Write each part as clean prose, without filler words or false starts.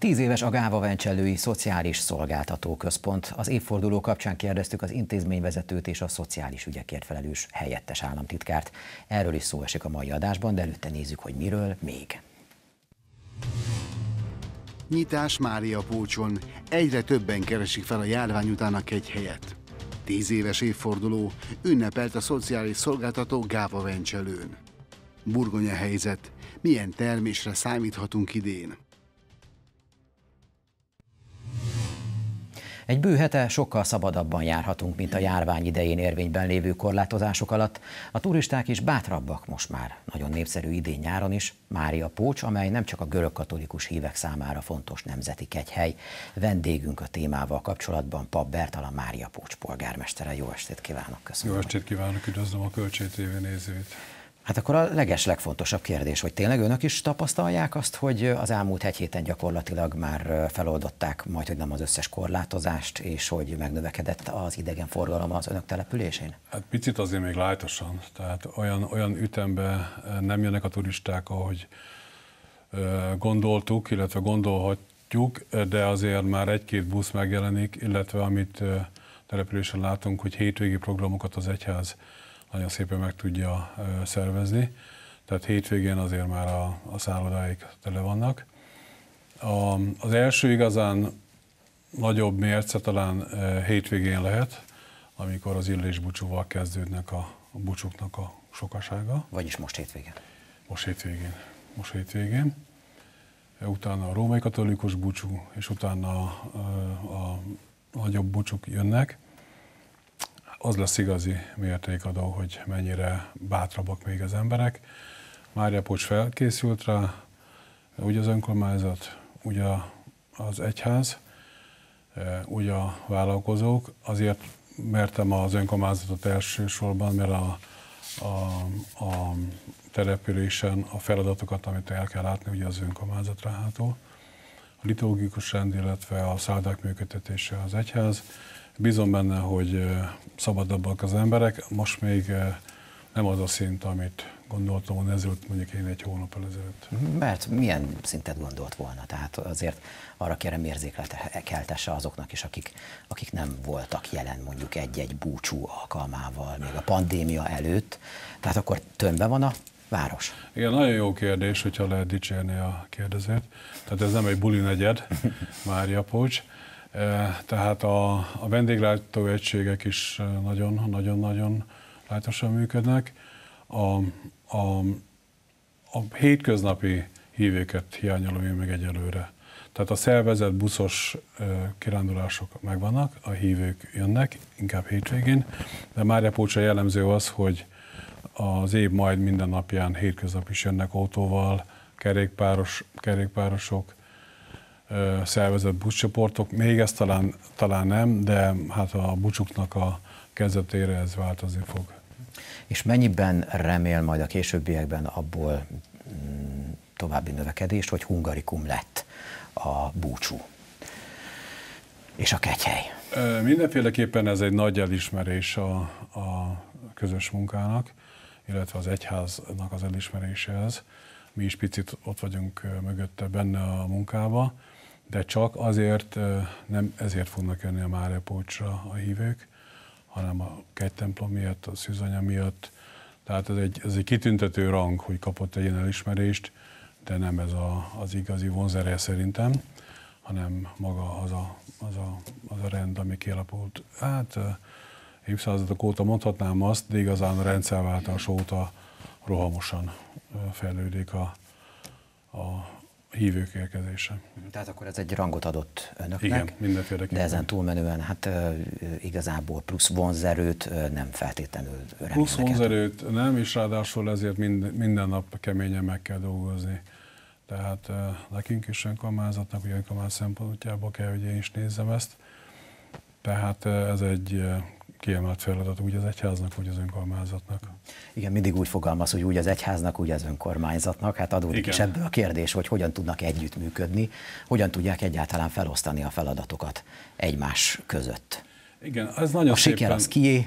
10 éves a Gáva-Vencselői Szociális Szolgáltató Központ. Az évforduló kapcsán kérdeztük az intézményvezetőt és a szociális ügyekért felelős helyettes államtitkárt. Erről is szó esik a mai adásban, de előtte nézzük, hogy miről még. Nyitás Máriapócson. Egyre többen keresik fel a járvány után a kegyhelyet. 10 éves évforduló ünnepelt a szociális szolgáltató Gáva-Vencselőn. Burgonya helyzet. Milyen termésre számíthatunk idén? Egy bő hete sokkal szabadabban járhatunk, mint a járvány idején érvényben lévő korlátozások alatt. A turisták is bátrabbak most már. Nagyon népszerű idén-nyáron is Máriapócs, amely nem csak a görögkatolikus hívek számára fontos nemzeti kegyhely. Vendégünk a témával kapcsolatban Papp Bertalan, Máriapócs polgármestere. Jó estét kívánok, köszönöm. Jó estét kívánok, üdvözlöm a Kölcsei TV nézőit. Hát akkor a legfontosabb kérdés, hogy tényleg önök is tapasztalják azt, hogy az elmúlt egy héten gyakorlatilag már feloldották majdhogy nem az összes korlátozást, és hogy megnövekedett az idegenforgalom az önök településén? Hát picit azért még lájtosan, tehát olyan ütemben nem jönnek a turisták, ahogy gondoltuk, illetve gondolhatjuk, de azért már egy-két busz megjelenik, illetve amit településen látunk, hogy hétvégi programokat az egyház nagyon szépen meg tudja szervezni, tehát hétvégén azért már a szállodáik tele vannak. Az első igazán nagyobb mérce talán hétvégén lehet, amikor az illésbúcsúval kezdődnek a búcsúknak a sokasága. Vagyis most hétvégén? Most hétvégén. Utána a római katolikus búcsú, és utána a nagyobb búcsúk jönnek. Az lesz igazi mértékadó, hogy mennyire bátrabbak még az emberek. Máriapócs felkészült rá, úgy az önkormányzat, úgy az egyház, úgy a vállalkozók. Azért mertem az önkormányzatot elsősorban, mert a településen a feladatokat, amit el kell látni, ugye az önkormányzat ráható. A liturgikus rend, illetve a szállodák működtetése az egyház. Bízom benne, hogy szabadabbak az emberek. Most még nem az a szint, amit gondoltam volna ezelőtt, mondjuk én egy hónappal ezelőtt. Mert milyen szintet gondolt volna? Tehát azért arra kérem érzékeltesse azoknak is, akik nem voltak jelen mondjuk egy-egy búcsú alkalmával, még a pandémia előtt. Tehát akkor tömbben van a város? Igen, nagyon jó kérdés, hogyha lehet dicsérni a kérdezőt. Tehát ez nem egy buli negyed, Máriapócs. Tehát a vendéglátó egységek is nagyon-nagyon lájtosan működnek. A hétköznapi hívőket hiányolom én meg egyelőre. Tehát a szervezett buszos kirándulások megvannak, a hívők jönnek, inkább hétvégén, de Máriapócsra jellemző az, hogy az év majd minden napján hétköznap is jönnek autóval, kerékpárosok, szervezett buszcsoportok. Még ez talán nem, de hát a búcsúknak a kezdetére ez változni fog. És mennyiben remél majd a későbbiekben abból további növekedést, hogy hungarikum lett a búcsú és a kegyhely? Mindenféleképpen ez egy nagy elismerés a közös munkának, illetve az egyháznak az elismeréséhez. Mi is picit ott vagyunk mögötte benne a munkába, de csak azért, nem ezért fognak jönni a Máriapócsra a hívők, hanem a kegytemplom miatt, a szűzanya miatt. Tehát ez egy kitüntető rang, hogy kapott egy ilyen elismerést, de nem ez az igazi vonzereje szerintem, hanem maga az a rend, ami kialapult. Hát évszázadok óta mondhatnám azt, de igazán a rendszerváltás óta rohamosan fejlődik a hívők érkezése. Tehát akkor ez egy rangot adott önöknek? Igen, mindenféleképpen. De ezen túlmenően hát igazából plusz vonzerőt nem feltétlenül remélnek. Plusz vonzerőt nem, és ráadásul ezért minden nap keményen meg kell dolgozni. Tehát nekünk is önkormányzatnak, hogy önkormányzat szempontjából kell, hogy én is nézzem ezt. Tehát ez egy kiemelt feladat úgy az egyháznak, úgy az önkormányzatnak. Igen, mindig úgy fogalmaz, hogy úgy az egyháznak, úgy az önkormányzatnak. Hát adódik is ebből a kérdés, hogy hogyan tudnak együttműködni, hogyan tudják egyáltalán felosztani a feladatokat egymás között. Igen, ez nagyon siker szépen... az kié,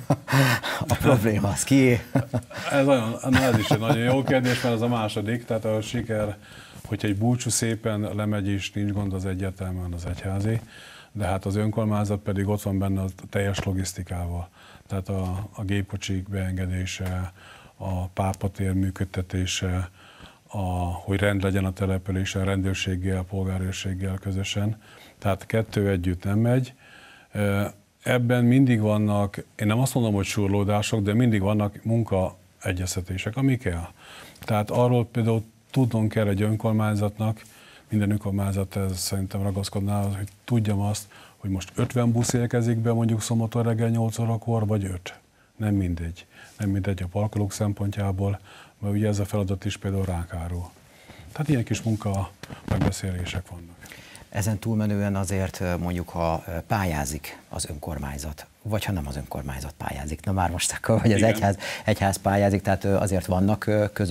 a probléma az kié. Ez is egy nagyon jó kérdés, mert ez a második, tehát a siker Hogyha egy búcsú szépen lemegy és nincs gond, az egyértelműen az egyházi, de hát az önkormányzat pedig ott van benne a teljes logisztikával. Tehát a gépkocsik beengedése, a pápatér működtetése, hogy rend legyen a településen, rendőrséggel, polgárőrséggel közösen. Tehát kettő együtt nem megy. Ebben mindig vannak, én nem azt mondom, hogy surlódások, de mindig vannak munkaegyeztetések, ami kell. Tehát arról például tudnunk kell egy önkormányzatnak, minden önkormányzat ez szerintem ragaszkodná, hogy tudjam azt, hogy most 50 busz érkezik be mondjuk Szombaton reggel 8 órakor, vagy 5. Nem mindegy. Nem mindegy a parkolók szempontjából, mert ugye ez a feladat is például ránk árul. Tehát ilyen kis munka megbeszélések vannak. Ezen túlmenően azért mondjuk, ha pályázik az önkormányzat, vagy ha nem az önkormányzat pályázik, na már most akkor, vagy az egyház pályázik, tehát azért vannak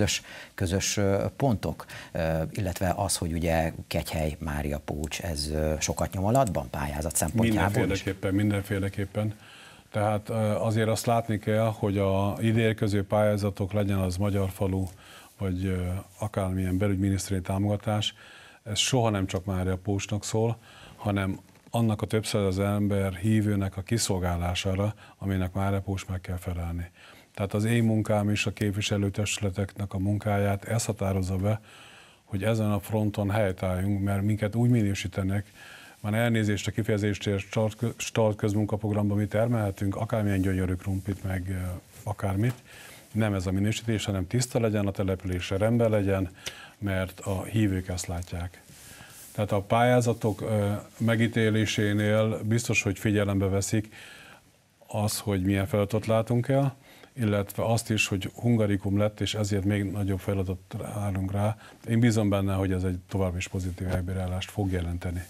közös pontok, illetve az, hogy ugye Kegyhely, Mária Pócs, ez sokat nyom alatban pályázat szempontjából Mindenféleképpen. Tehát azért azt látni kell, hogy a ideérkező pályázatok, legyen az Magyar Falu, vagy akármilyen belügyminisztériumi támogatás, ez soha nem csak Mária Pócsnak szól, hanem annak a több száz ember hívőnek a kiszolgálására, aminek Mária Pócs meg kell felelni. Tehát az én munkám is a képviselőtestületeknek a munkáját ez határozza be, hogy ezen a fronton helytálljunk, mert minket úgy minősítenek, már elnézést a kifejezéstért start közmunkaprogramban mi termelhetünk, akármilyen gyönyörű krumplit, meg akármit. Nem ez a minősítés, hanem tiszta legyen, a települése rendben legyen, mert a hívők ezt látják. Tehát a pályázatok megítélésénél biztos, hogy figyelembe veszik az, hogy milyen feladatot látunk el, illetve azt is, hogy hungarikum lett, és ezért még nagyobb feladatot állunk rá. Én bízom benne, hogy ez egy további is pozitív elbírálást fog jelenteni.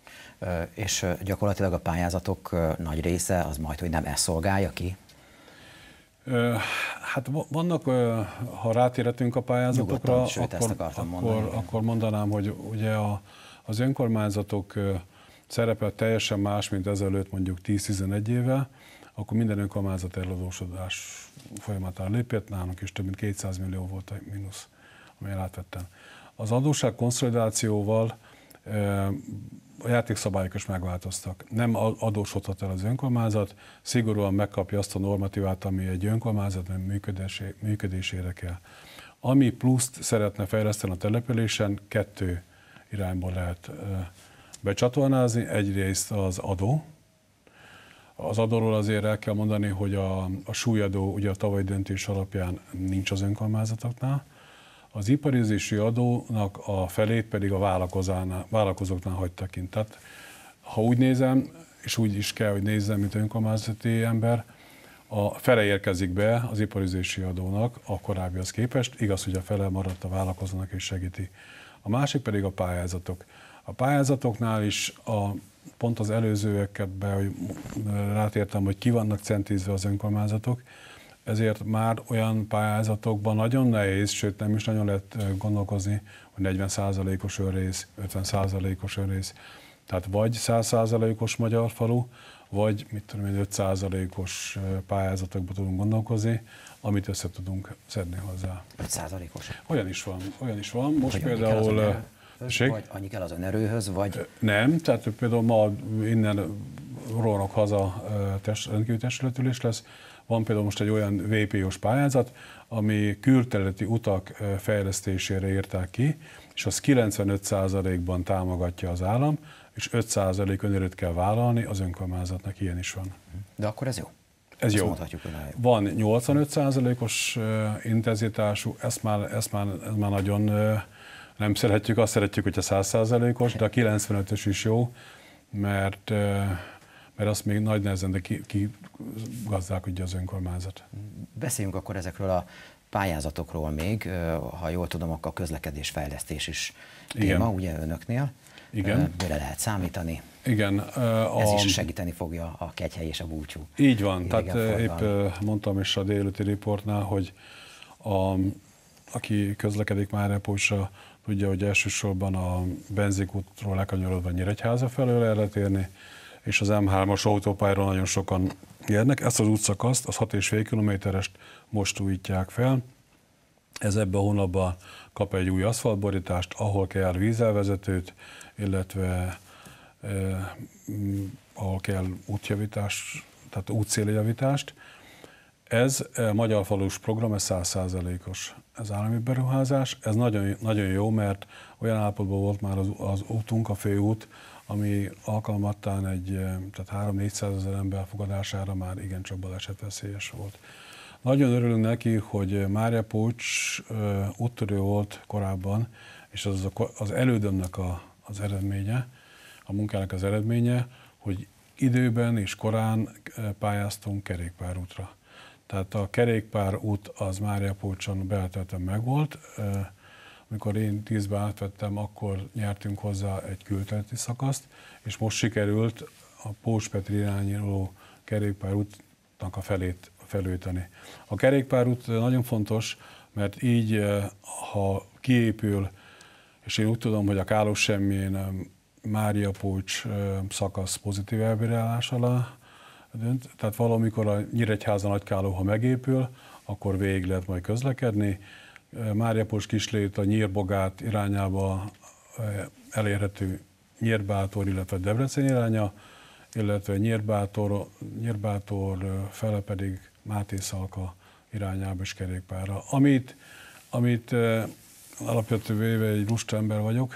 És gyakorlatilag a pályázatok nagy része az majd, hogy nem ezt szolgálja ki? Hát vannak, ha rátérhetünk a pályázatokra, akkor mondanám, hogy ugye az önkormányzatok szerepe teljesen más, mint ezelőtt mondjuk 10-11 éve, akkor minden önkormányzat eladósodás folyamatán lépett, nálunk is több mint 200 millió volt a mínusz, amelyet átvettem. Az adósság konszolidációval a játékszabályok is megváltoztak. Nem adósodhat el az önkormányzat, szigorúan megkapja azt a normatívát, ami egy önkormányzat működésére kell. Ami pluszt szeretne fejleszteni a településen, 2 irányból lehet becsatornázni. Egyrészt az adó. Az adóról azért el kell mondani, hogy a súlyadó ugye a tavalyi döntés alapján nincs az önkormányzatoknál. Az iparüzési adónak a felét pedig a vállalkozóknál hagytak kint. Tehát, ha úgy nézem, és úgy is kell, hogy nézzem, mint önkormányzati ember, a fele érkezik be az iparüzési adónak a korábbihoz képest, igaz, hogy a fele maradt a vállalkozónak és segíti. A másik pedig a pályázatok. A pályázatoknál is pont az előzőekben, hogy rátértem, hogy ki vannak centízve az önkormányzatok, ezért már olyan pályázatokban nagyon nehéz, sőt nem is nagyon lehet gondolkozni, hogy 40%-os önrész, 50%-os önrész. Tehát vagy 100%-os Magyar Falu, vagy 5%-os pályázatokban tudunk gondolkozni, amit össze tudunk szedni hozzá. 5%-os? Olyan is van. Most hogy például... Vagy annyi kell az önerőhöz, vagy... Nem, tehát például ma innen rohanok haza rendkívüli testületülés lesz. Van például most egy olyan VPO-s pályázat, ami külterületi utak fejlesztésére írták ki, és az 95%-ban támogatja az állam, és 5% önerőt kell vállalni, az önkormányzatnak ilyen is van. De akkor ez jó? Ez jó. Van 85%-os intenzitású, ezt már nagyon nem szeretjük, azt szeretjük, hogyha 100%-os, de a 95-ös is jó, mert azt még nagy nehezen, de kigazdálkodja az önkormányzat. Beszéljünk akkor ezekről a pályázatokról még, ha jól tudom, akkor a közlekedésfejlesztés is téma, ugye önöknél. Igen. Mire lehet számítani? Igen. Ez is segíteni fogja a Kegyhely és a búcsú. Így van, tehát épp mondtam is a délelőtti riportnál, hogy aki közlekedik Mária Pócsra, tudja, hogy elsősorban a benzinkútról lekanyarodva Nyíregyháza felől el lehet érni, és az M3-as autópályáról nagyon sokan érnek. Ezt az útszakaszt, az 6,5 kilométerest most újítják fel, Ez ebben a hónapban kap egy új aszfaltborítást, ahol kell vízelvezetőt, illetve ahol kell útjavítás, tehát útszéljavítást. Ez Magyar Falus program, ez 100%-os ez állami beruházás. Ez nagyon, nagyon jó, mert olyan állapotban volt már az útunk, a főút, ami alkalmattán tehát 300-400 ezer ember fogadására már igencsak balesetveszélyes volt. Nagyon örülünk neki, hogy Mária Pócs úttörő volt korábban, és az elődömnek az eredménye, a munkának az eredménye, hogy időben és korán pályáztunk kerékpárútra. Tehát a kerékpárút az Mária Pócson beletöltően megvolt. Amikor én 10-ben átvettem, akkor nyertünk hozzá egy külterületi szakaszt, és most sikerült a Pócs-Petri irányuló kerékpárútnak a felét felújítani. A kerékpárút nagyon fontos, mert így, ha kiépül, és én úgy tudom, hogy a Kálos-Semmjén Mária Pócs szakasz pozitív elbírálás alá dönt, tehát valamikor a Nyíregyháza-Nagykáló, ha megépül, akkor végig lehet majd közlekedni. Mária Pócs Kislét a Nyírbogát irányába elérhető Nyírbátor, illetve Debrecen iránya, illetve Nyírbátor fele pedig Máté Szalka irányába is kerékpárra. Amit alapvetően véve egy lusta ember vagyok,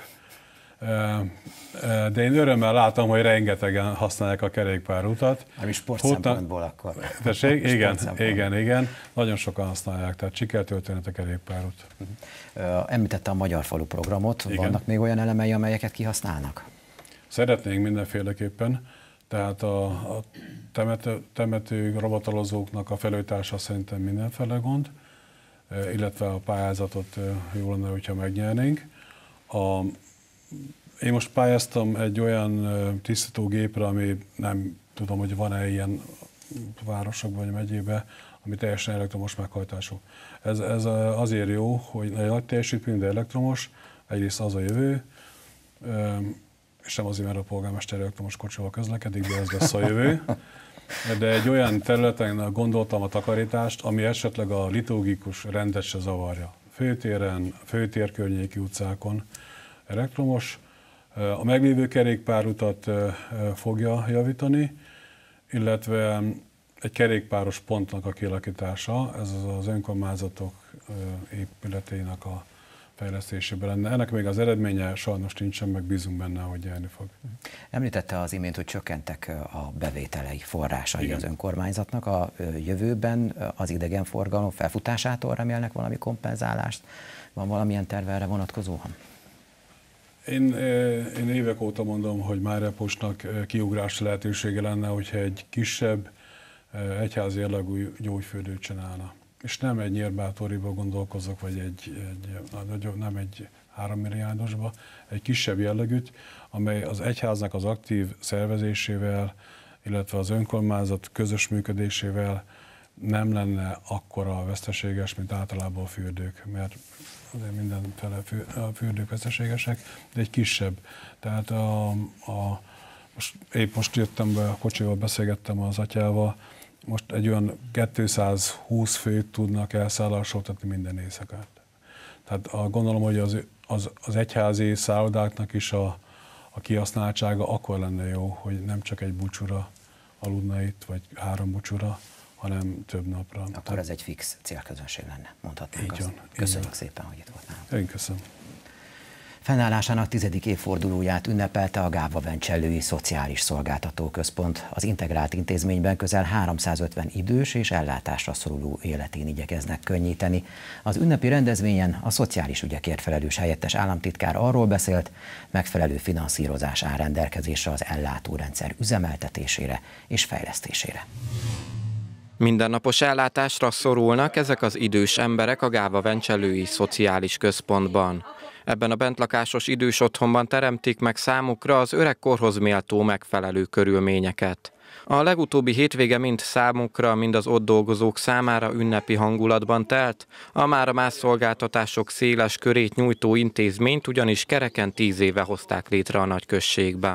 de én örömmel látom, hogy rengetegen használják a kerékpárutat. Ami sportszempontból akkor. Tessék? Igen. Nagyon sokan használják, tehát sikertörténet a kerékpárút. Említette a Magyar Falu programot. Igen. Vannak még olyan elemei, amelyeket kihasználnak? Szeretnénk mindenféleképpen. Tehát a temető robotalozóknak a felújítása szerintem mindenféle gond, illetve a pályázatot jó lenne, hogyha megnyernénk. Én most pályáztam egy olyan tisztítógépre, ami nem tudom, hogy van-e ilyen városokban vagy megyében, ami teljesen elektromos meghajtású. Ez azért jó, hogy nagy teljesítmény, de elektromos, egyrészt az a jövő, és nem azért, mert a polgármester elektromos kocsival közlekedik, de ez lesz a jövő. De egy olyan területen gondoltam a takarítást, ami esetleg a liturgikus rendet se zavarja. Főtéren, főtér környéki utcákon elektromos. A meglévő kerékpárutat fogja javítani, illetve egy kerékpáros pontnak a kialakítása, ez az önkormányzatok épületének a fejlesztésében lenne. Ennek még az eredménye sajnos nincsen, meg bízunk benne, hogy nyerni fog. Említette az imént, hogy csökkentek a bevételei, forrásai Igen. az önkormányzatnak. A jövőben az idegenforgalom felfutásától remélnek valami kompenzálást? Van valamilyen terve erre vonatkozóan? Én évek óta mondom, hogy Mária Pócsnak kiugrási lehetősége lenne, hogyha egy kisebb, egyházi jellegű gyógyfürdőt csinálna. És nem egy Nyírbátoriba gondolkozok, vagy nem egy 3 milliárdosba, egy kisebb jellegűt, amely az egyháznak az aktív szervezésével, illetve az önkormányzat közös működésével nem lenne akkora veszteséges, mint általában a fürdők, mert azért mindenféle fürdők veszteségesek, de egy kisebb. Tehát épp most jöttem be, a kocsival beszélgettem az atyával, most egy olyan 220 főt tudnak elszállásoltatni minden éjszakát. Tehát gondolom, hogy az egyházi szállodáknak is a kihasználtsága akkor lenne jó, hogy nem csak egy búcsúra aludna itt, vagy 3 búcsúra, hanem több napra. Akkor ez egy fix célközönség lenne, mondhatnánk azt. Van, Köszönjük szépen, hogy itt volt nálunk. Én köszönöm. Fennállásának 10. évfordulóját ünnepelte a Gáva-Vencsellői Szociális Szolgáltató Központ. Az integrált intézményben közel 350 idős és ellátásra szoruló életén igyekeznek könnyíteni. Az ünnepi rendezvényen a szociális ügyekért felelős helyettes államtitkár arról beszélt, megfelelő finanszírozás áll rendelkezésre az ellátórendszer üzemeltetésére és fejlesztésére. Mindennapos ellátásra szorulnak ezek az idős emberek a Gáva-Vencsellői Szociális Központban. Ebben a bentlakásos idős otthonban teremtik meg számukra az öregkorhoz méltó megfelelő körülményeket. A legutóbbi hétvége mind számukra, mind az ott dolgozók számára ünnepi hangulatban telt, a mára más szolgáltatások széles körét nyújtó intézményt ugyanis kereken 10 éve hozták létre a nagyközségben.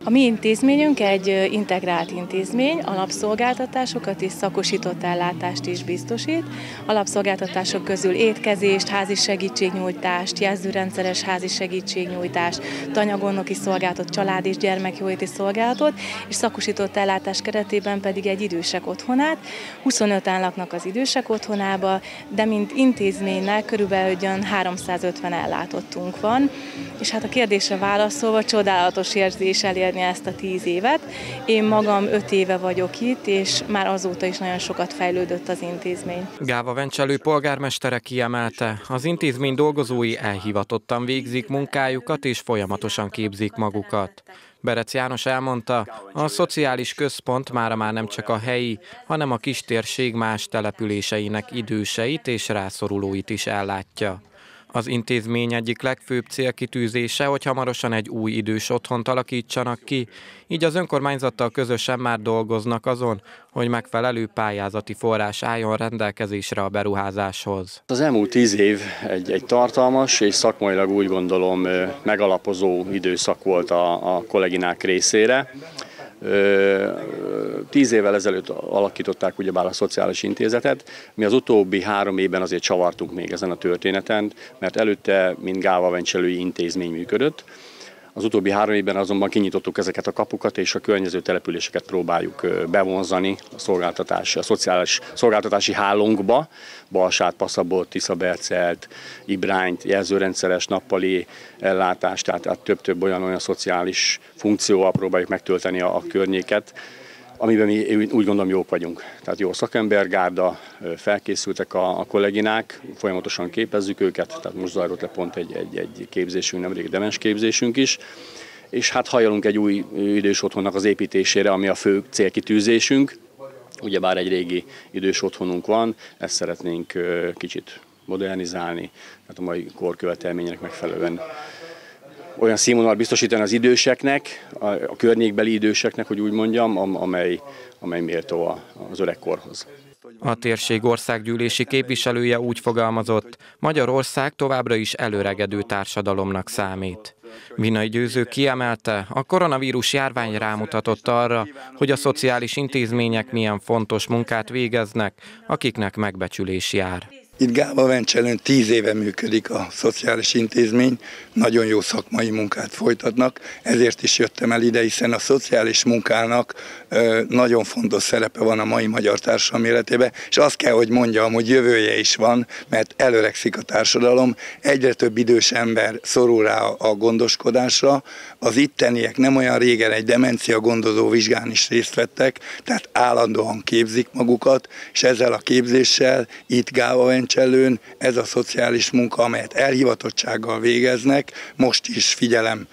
A mi intézményünk egy integrált intézmény, alapszolgáltatásokat és szakosított ellátást is biztosít. Alapszolgáltatások közül étkezést, házi segítségnyújtást, jelzőrendszeres házi segítségnyújtást, tanyagornoki szolgálatot, család- és gyermekjóléti szolgálatot, és szakosított ellátás keretében pedig egy idősek otthonát. 25-en laknak az idősek otthonába, de mint intézménynek körülbelül 350 ellátottunk van, és hát a kérdésre válaszolva csodálatos érzés elérni ezt a 10 évet. Én magam 5 éve vagyok itt, és már azóta is nagyon sokat fejlődött az intézmény. Gáva-Vencselő polgármestere kiemelte, az intézmény dolgozói elhivatottan végzik munkájukat és folyamatosan képzik magukat. Berec János elmondta, a szociális központ mára már nem csak a helyi, hanem a kistérség más településeinek időseit és rászorulóit is ellátja. Az intézmény egyik legfőbb célkitűzése, hogy hamarosan egy új idős otthont alakítsanak ki, így az önkormányzattal közösen már dolgoznak azon, hogy megfelelő pályázati forrás álljon rendelkezésre a beruházáshoz. Az elmúlt 10 év egy tartalmas és szakmailag úgy gondolom megalapozó időszak volt a kolléginák részére. 10 évvel ezelőtt alakították ugyebár a szociális intézetet. Mi az utóbbi 3 évben azért csavartunk még ezen a történeten, mert előtte mind Gáva-Vencselői intézmény működött. Az utóbbi 3 évben azonban kinyitottuk ezeket a kapukat, és a környező településeket próbáljuk bevonzani a szociális szolgáltatási hálónkba. Balsát, Passzabolt, Tiszabercelt, Ibrányt, jelzőrendszeres nappali ellátást, tehát több-több olyan szociális funkcióval próbáljuk megtölteni a környéket, amiben mi úgy gondolom jók vagyunk. Tehát jó szakembergárda, felkészültek a kolléginák, folyamatosan képezzük őket, tehát most zajlott le pont egy képzésünk, nemrég demens képzésünk is, és hát hajolunk egy új idős otthonnak az építésére, ami a fő célkitűzésünk. Ugyebár egy régi idős otthonunk van, ezt szeretnénk kicsit modernizálni, tehát a mai korkövetelménynek megfelelően olyan színvonalat biztosítani az időseknek, a környékbeli időseknek, hogy úgy mondjam, amely méltó az öregkorhoz. A térség országgyűlési képviselője úgy fogalmazott, Magyarország továbbra is előregedő társadalomnak számít. Vinay Győző kiemelte, a koronavírus járvány rámutatott arra, hogy a szociális intézmények milyen fontos munkát végeznek, akiknek megbecsülés jár. Itt Gáva-Vencselőn 10 éve működik a szociális intézmény, nagyon jó szakmai munkát folytatnak, ezért is jöttem el ide, hiszen a szociális munkának nagyon fontos szerepe van a mai magyar társadalom életében, és azt kell, hogy mondjam, hogy jövője is van, mert előregszik a társadalom, egyre több idős ember szorul rá a gondoskodásra, az itteniek nem olyan régen egy demencia gondozó vizsgán is részt vettek, tehát állandóan képzik magukat, és ezzel a képzéssel itt Gáva-Vencselőn ez a szociális munka, amelyet elhivatottsággal végeznek, most is figyelem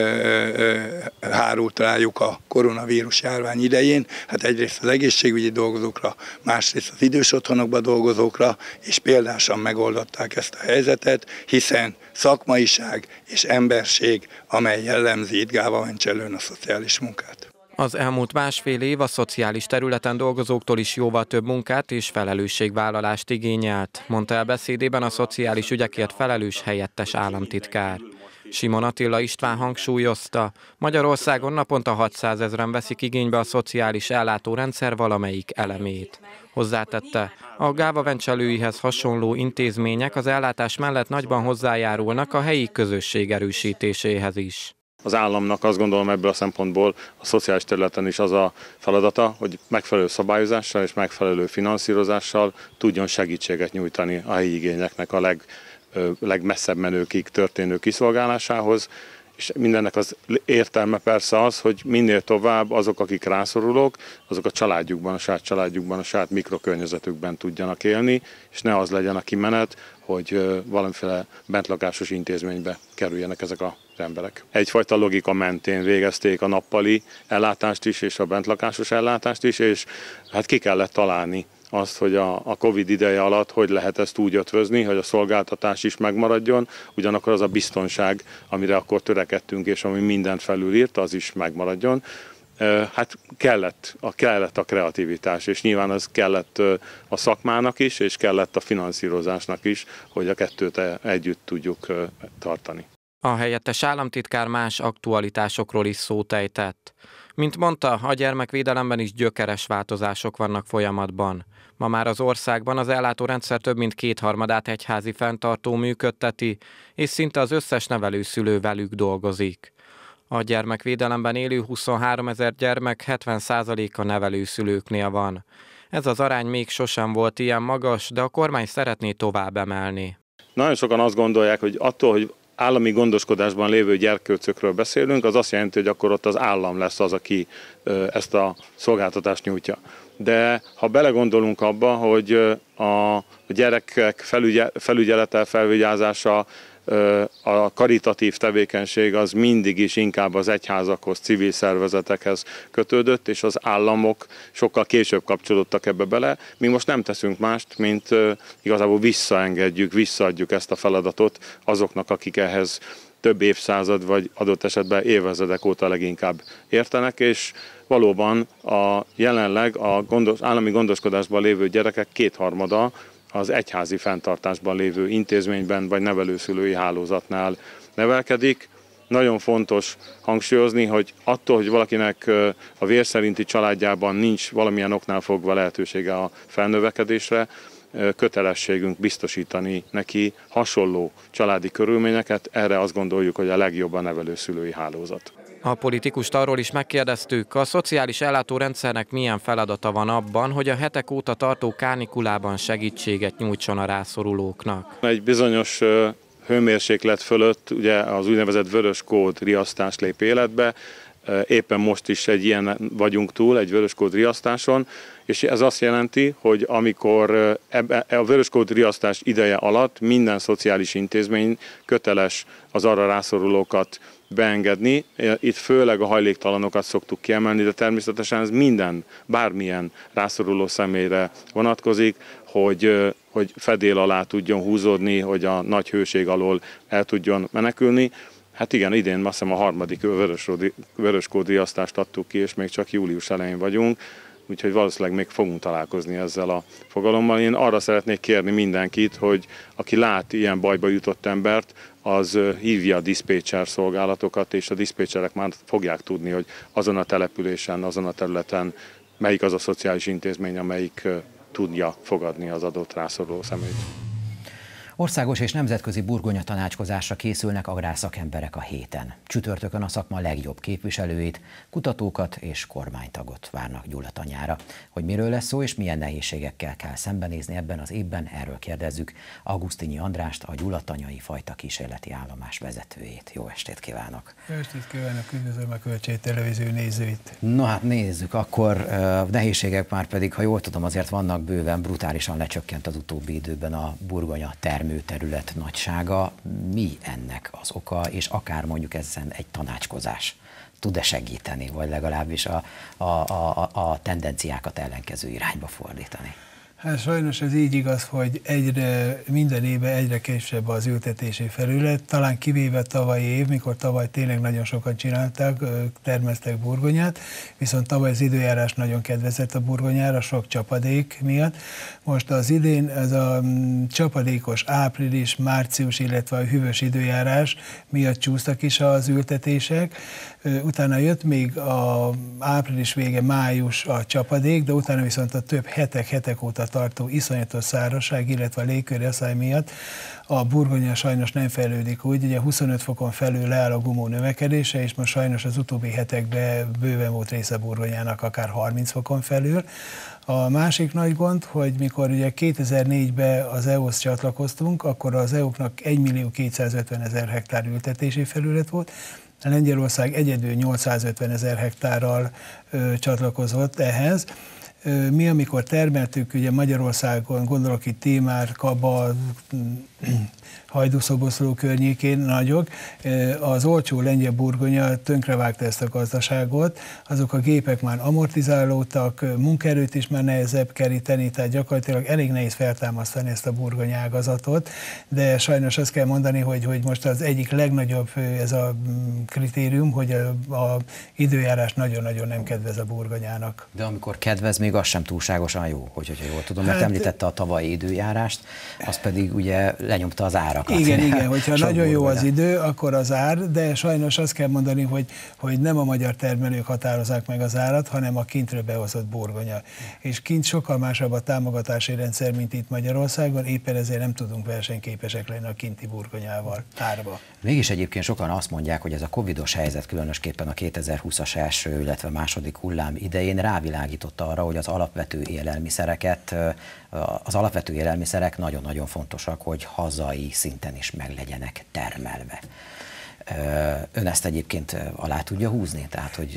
hárult rájuk a koronavírus járvány idején, hát egyrészt az egészségügyi dolgozókra, másrészt az idős otthonokban dolgozókra, és példásan megoldották ezt a helyzetet, hiszen szakmaiság és emberség, amely jellemzi itt Gáva-Vencselőn a szociális munkát. Az elmúlt másfél év a szociális területen dolgozóktól is jóval több munkát és felelősségvállalást igényelt, mondta el beszédében a szociális ügyekért felelős helyettes államtitkár. Simon Attila István hangsúlyozta, Magyarországon naponta 600 000-en veszik igénybe a szociális ellátórendszer valamelyik elemét. Hozzátette, a Gáva-Vencselőihez hasonló intézmények az ellátás mellett nagyban hozzájárulnak a helyi közösség erősítéséhez is. Az államnak azt gondolom ebből a szempontból a szociális területen is az a feladata, hogy megfelelő szabályozással és megfelelő finanszírozással tudjon segítséget nyújtani a helyi igényeknek a legmesszebb menőkig történő kiszolgálásához, és mindennek az értelme persze az, hogy minél tovább azok, akik rászorulók, azok a családjukban, a saját családjukban, a saját mikrokörnyezetükben tudjanak élni, és ne az legyen a kimenet, hogy valamiféle bentlakásos intézménybe kerüljenek ezek az emberek. Egyfajta logika mentén végezték a nappali ellátást is, és a bentlakásos ellátást is, és hát ki kellett találni azt, hogy a Covid ideje alatt hogy lehet ezt úgy ötvözni, hogy a szolgáltatás is megmaradjon, ugyanakkor az a biztonság, amire akkor törekedtünk, és ami mindent felülírt, az is megmaradjon. Hát kellett a kreativitás, és nyilván az kellett a szakmának is, és kellett a finanszírozásnak is, hogy a kettőt együtt tudjuk tartani. A helyettes államtitkár más aktualitásokról is szót ejtett. Mint mondta, a gyermekvédelemben is gyökeres változások vannak folyamatban. Ma már az országban az ellátórendszer több mint 2/3 egyházi fenntartó működteti, és szinte az összes nevelőszülő velük dolgozik. A gyermekvédelemben élő 23 000 gyermek 70%-a nevelőszülőknél van. Ez az arány még sosem volt ilyen magas, de a kormány szeretné tovább emelni. Nagyon sokan azt gondolják, hogy attól, hogy állami gondoskodásban lévő gyerkőcökről beszélünk, az azt jelenti, hogy akkor ott az állam lesz az, aki ezt a szolgáltatást nyújtja. De ha belegondolunk abba, hogy a gyerekek felügyelete, felvigyázása, a karitatív tevékenység az mindig is inkább az egyházakhoz, civil szervezetekhez kötődött, és az államok sokkal később kapcsolódtak ebbe bele. Mi most nem teszünk mást, mint igazából visszaadjuk ezt a feladatot azoknak, akik ehhez több évszázad, vagy adott esetben évezredek óta leginkább értenek, és valóban jelenleg állami gondoskodásban lévő gyerekek 2/3 az egyházi fenntartásban lévő intézményben vagy nevelőszülői hálózatnál nevelkedik. Nagyon fontos hangsúlyozni, hogy attól, hogy valakinek a vér szerinti családjában nincs valamilyen oknál fogva lehetősége a felnövekedésre, kötelességünk biztosítani neki hasonló családi körülményeket, erre azt gondoljuk, hogy a legjobb a nevelőszülői hálózat. A politikust arról is megkérdeztük, a szociális ellátórendszernek milyen feladata van abban, hogy a hetek óta tartó kánikulában segítséget nyújtson a rászorulóknak. Egy bizonyos hőmérséklet fölött ugye az úgynevezett vörös kód riasztás lép életbe, éppen most is egy ilyen vagyunk túl, egy vöröskód riasztáson, és ez azt jelenti, hogy amikor a vöröskód riasztás ideje alatt minden szociális intézmény köteles az arra rászorulókat beengedni. Itt főleg a hajléktalanokat szoktuk kiemelni, de természetesen ez bármilyen rászoruló személyre vonatkozik, hogy fedél alá tudjon húzódni, hogy a nagy hőség alól el tudjon menekülni. Hát igen, idén azt hiszem a 3. vöröskód riasztást adtuk ki, és még csak július elején vagyunk, úgyhogy valószínűleg még fogunk találkozni ezzel a fogalommal. Én arra szeretnék kérni mindenkit, hogy aki lát ilyen bajba jutott embert, az hívja a diszpécser szolgálatokat, és a diszpécserek már fogják tudni, hogy azon a településen, azon a területen melyik az a szociális intézmény, amelyik tudja fogadni az adott rászoruló személyt. Országos és nemzetközi burgonya tanácskozásra készülnek agrárszakemberek a héten. Csütörtökön a szakma legjobb képviselőit, kutatókat és kormánytagot várnak Gyulatanyára. Hogy miről lesz szó és milyen nehézségekkel kell szembenézni ebben az évben, erről kérdezzük Augustinyi Andrást, a gyulatanyai fajta kísérleti állomás vezetőjét. Jó estét kívánok! Jó estét kívánok, üdvözlöm a Kölcsei Televízió nézőit! No hát nézzük, akkor nehézségek már pedig, ha jól tudom, azért vannak bőven, brutálisan lecsökkent az utóbbi időben a burgonya termőterület nagysága. Mi ennek az oka, és akár mondjuk ezen egy tanácskozás tud-e segíteni, vagy legalábbis a tendenciákat ellenkező irányba fordítani? Hát sajnos ez így igaz, hogy minden évben egyre kevesebb az ültetési felület, talán kivéve tavalyi év, mikor tavaly tényleg nagyon sokan csinálták, termesztek burgonyát, viszont tavaly az időjárás nagyon kedvezett a burgonyára, sok csapadék miatt. Most az idén ez a csapadékos április, március, illetve a hűvös időjárás miatt csúsztak is az ültetések. Utána jött még a április vége, május a csapadék, de utána viszont a több hetek óta tartó iszonyatos szárazság, illetve a légköri asszály miatt a burgonya sajnos nem fejlődik úgy, ugye 25 fokon felül leáll a gumó növekedése, és most sajnos az utóbbi hetekben bőven volt része a burgonyának akár 30 fokon felül. A másik nagy gond, hogy mikor ugye 2004-ben az EU-hoz csatlakoztunk, akkor az EU-nak 1.250.000 hektár ültetési felület volt, Lengyelország egyedül 850.000 hektárral csatlakozott ehhez. Mi, amikor termeltük, ugye Magyarországon, gondolok itt Tímár, Kaba, Hajdúszoboszló környékén nagyok, az olcsó lengyel burgonya tönkrevágta ezt a gazdaságot, azok a gépek már amortizálódtak, munkaerőt is már nehezebb keríteni, tehát gyakorlatilag elég nehéz feltámasztani ezt a burgonyágazatot, de sajnos azt kell mondani, hogy most az egyik legnagyobb ez a kritérium, hogy a időjárás nagyon-nagyon nem kedvez a burgonyának. De amikor kedvez, még még az sem túlságosan jó, hogyha jól tudom, mert említette a tavalyi időjárást, az pedig ugye lenyomta az árakat. Igen, hogyha nagyon jó az idő, akkor az ár, de sajnos azt kell mondani, hogy nem a magyar termelők határozzák meg az árat, hanem a kintről behozott burgonya. És kint sokkal másabb a támogatási rendszer, mint itt Magyarországon, éppen ezért nem tudunk versenyképesek lenni a kinti burgonyával árba. Mégis egyébként sokan azt mondják, hogy ez a covidos helyzet, különösképpen a 2020-as első, illetve második hullám idején rávilágította arra, hogy az alapvető élelmiszerek nagyon-nagyon fontosak, hogy hazai szinten is meg legyenek termelve. Ön ezt egyébként alá tudja húzni? Tehát, hogy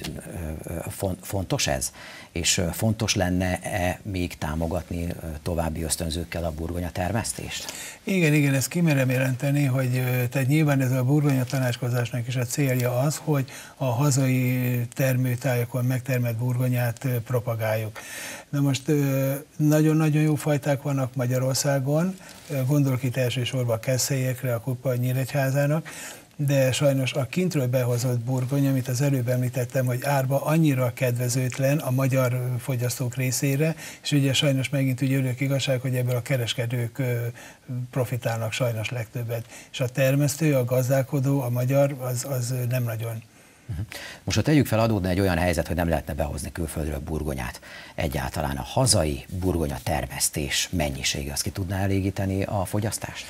fontos ez? És fontos lenne-e még támogatni további ösztönzőkkel a burgonya termesztést? Igen, ezt kimerem jelenteni, hogy tehát nyilván ez a burgonya tanácskozásnak is a célja az, hogy a hazai termőtájokon megtermelt burgonyát propagáljuk. Na most nagyon-nagyon jó fajták vannak Magyarországon, gondolok itt elsősorban a Keszthelyekre, a Kupa Nyíregyházának, de sajnos a kintről behozott burgonya, amit az előbb említettem, hogy árba annyira kedvezőtlen a magyar fogyasztók részére, és ugye sajnos megint ugye örök igazság, hogy ebből a kereskedők profitálnak sajnos legtöbbet. És a termesztő, a gazdálkodó, a magyar, az nem nagyon. Most ha tegyük fel, adódna egy olyan helyzet, hogy nem lehetne behozni külföldről burgonyát. Egyáltalán a hazai burgonya termesztés mennyisége, azt ki tudná elégíteni a fogyasztást?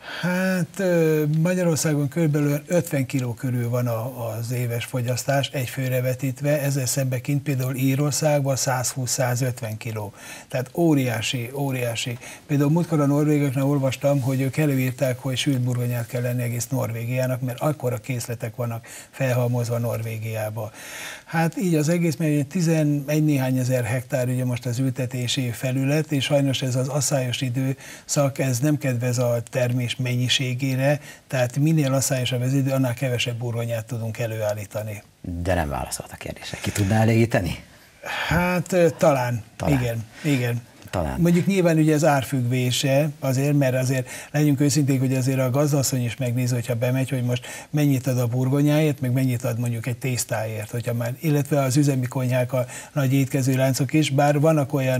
Hát Magyarországon körülbelül 50 kg körül van az éves fogyasztás, egy főre vetítve, ezzel szemben kint például Írországban 120-150 kg. Tehát óriási. Például múltkor a norvégoknál olvastam, hogy ők előírták, hogy sült burgonyát kell lenni egész Norvégiának, mert akkora készletek vannak felhalmozva Norvégiába. Hát így az egész, mert 11 néhány ezer hektár ugye most az ültetési felület, és sajnos ez az asszályos időszak, ez nem kedvez a termés mennyiségére, tehát minél asszályosabb az idő, annál kevesebb burgonyát tudunk előállítani. De nem válaszolt a kérdésre. Ki tudná elégíteni? Hát talán. Igen. Talán. Mondjuk nyilván ugye ez árfüggvése azért, mert azért legyünk őszinték, hogy azért a gazdasszony is megnézi, hogyha bemegy, hogy most mennyit ad a burgonyáért, meg mennyit ad mondjuk egy tésztáért, hogyha már, illetve az üzemi konyhák, a nagy étkező láncok is, bár vannak olyan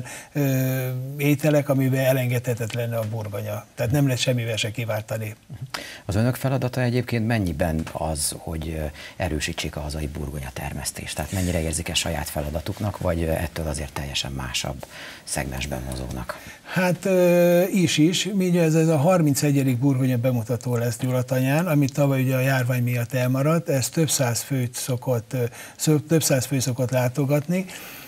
ételek, amiben elengedhetetlen a burgonya. Tehát nem lehet semmivel se kiváltani. Az önök feladata egyébként mennyiben az, hogy erősítsék a hazai burgonya termesztést? Tehát mennyire érzik-e saját feladatuknak, vagy ettől azért teljesen másabb szegmensben mozognak? Hát is. Ez a 31. burgonya bemutató lesz Gyulatanyán, amit tavaly ugye a járvány miatt elmaradt, ez több száz fő szokott látogatni.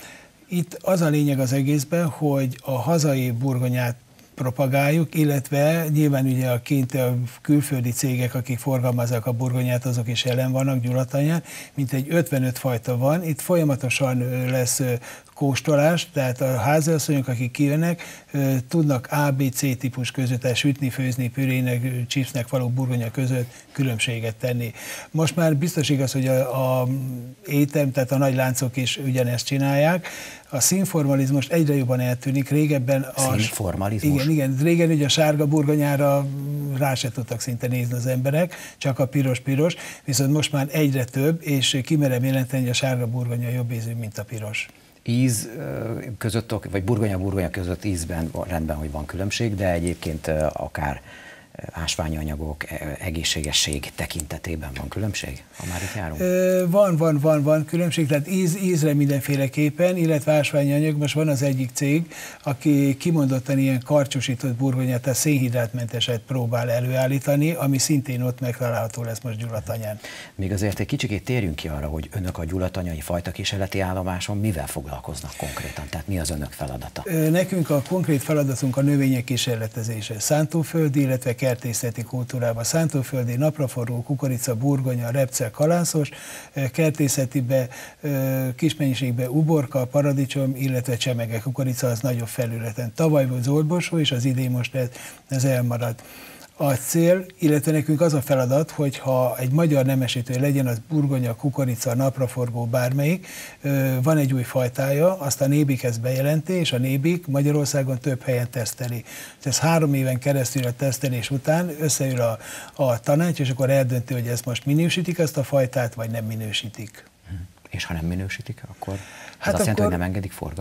Itt az a lényeg az egészben, hogy a hazai burgonyát propagáljuk, illetve nyilván ugye a külföldi cégek, akik forgalmazzák a burgonyát, azok is jelen vannak Gyulatanyán, mintegy 55 fajta van, itt folyamatosan lesz kóstolás, tehát a háziasszonyok, akik kijönnek, tudnak A, B, C típus között, tehát sütni, főzni, pürének, chipsnek való burgonya között különbséget tenni. Most már biztos igaz, hogy a étterem, tehát a nagy láncok is ugyanezt csinálják. A színformalizmus egyre jobban eltűnik. Régebben színformalizmus? Igen. Régen ugye a sárga burgonyára rá se tudtak szinte nézni az emberek, csak a piros-piros, viszont most már egyre több, és kimerem jelenteni, hogy a sárga burgonya jobb ízű, mint a piros. Íz között, vagy burgonya között ízben rendben, hogy van különbség, de egyébként akár ásványi anyagok, egészségesség tekintetében van különbség, ha már itt járunk? Van különbség, tehát ízre mindenféleképpen, illetve ásványi anyag. Most van az egyik cég, aki kimondottan ilyen karcsúsított burgonyát, tehát szénhidrátmenteset próbál előállítani, ami szintén ott megtalálható lesz most Gyulatanyán. Még azért egy kicsit térjünk ki arra, hogy önök a gyulatanyai fajtakísérleti állomáson mivel foglalkoznak konkrétan? Tehát mi az önök feladata? Nekünk a konkrét feladatunk a növények kísérletezése. Szántóföldi, illetve kertészeti kultúrában. Szántóföldi, napraforgó, kukorica, burgonya, repce, kalászos, kertészetibe, kis mennyiségben uborka, paradicsom, illetve csemege. Kukorica az nagyobb felületen. Tavaly volt zöldborsó, és az idén most ez elmaradt. A cél, illetve nekünk az a feladat, hogy ha egy magyar nemesítő legyen, az burgonya, kukorica, napraforgó, bármelyik, van egy új fajtája, azt a NÉBIK ezt bejelenti, és a NÉBIK Magyarországon több helyen teszteli. Ez 3 éven keresztül a tesztelés után összeül a tanács, és akkor eldönti, hogy ezt most minősítik ezt a fajtát, vagy nem minősítik. És ha nem minősítik, akkor azt jelenti, hogy nem engedik forgalomba?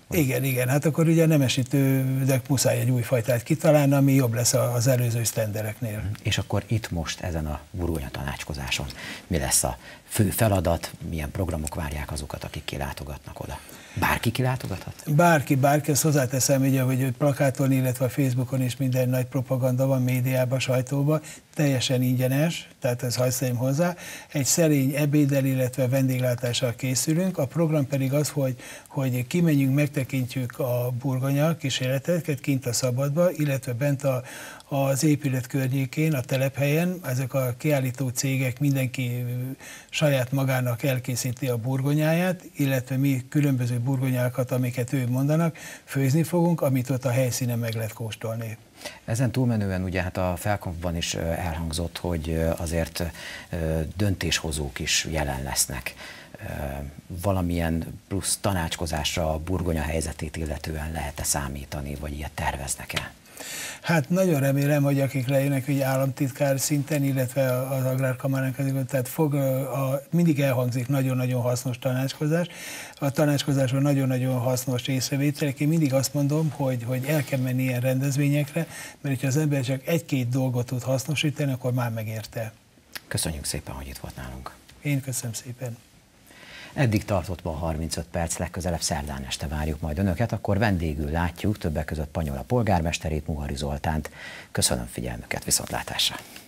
Igen, hát akkor ugye a nemesítőnek muszáj egy új fajtát kitalálni, ami jobb lesz az előző sztendereknél. És akkor itt most ezen a burgonya tanácskozáson mi lesz a fő feladat, milyen programok várják azokat, akik kilátogatnak oda? Bárki kilátogathat? Bárki, ezt hozzáteszem, ugye, hogy plakáton, illetve a Facebookon is minden nagy propaganda van, médiában, sajtóban, teljesen ingyenes, tehát ez hajszolom hozzá. Egy szerény ebéddel, illetve vendéglátással készülünk, a program pedig az, hogy kimegyünk, megtekintjük a burgonya kísérleteket kint a szabadba, illetve bent az épület környékén, a telephelyen, ezek a kiállító cégek, mindenki saját magának elkészíti a burgonyáját, illetve mi különböző burgonyákat, amiket ők mondanak, főzni fogunk, amit ott a helyszínen meg lehet kóstolni. Ezen túlmenően ugye hát a felkonfban is elhangzott, hogy azért döntéshozók is jelen lesznek. Valamilyen plusz tanácskozásra a burgonya helyzetét illetően lehet-e számítani, vagy ilyet terveznek-e? Hát nagyon remélem, hogy akik lejönnek, hogy államtitkár szinten, illetve az Agrárkamárának, tehát mindig elhangzik nagyon-nagyon hasznos tanácskozás. A tanácskozáson nagyon-nagyon hasznos észrevételek. Én mindig azt mondom, hogy el kell menni ilyen rendezvényekre, mert ha az ember csak egy-két dolgot tud hasznosítani, akkor már megérte. Köszönjük szépen, hogy itt volt nálunk. Én köszönöm szépen. Eddig tartott ma 35 perc, legközelebb szerdán este várjuk majd önöket, akkor vendégül látjuk többek között Panyola polgármesterét, Muhari Zoltánt. Köszönöm figyelmüket, viszontlátásra!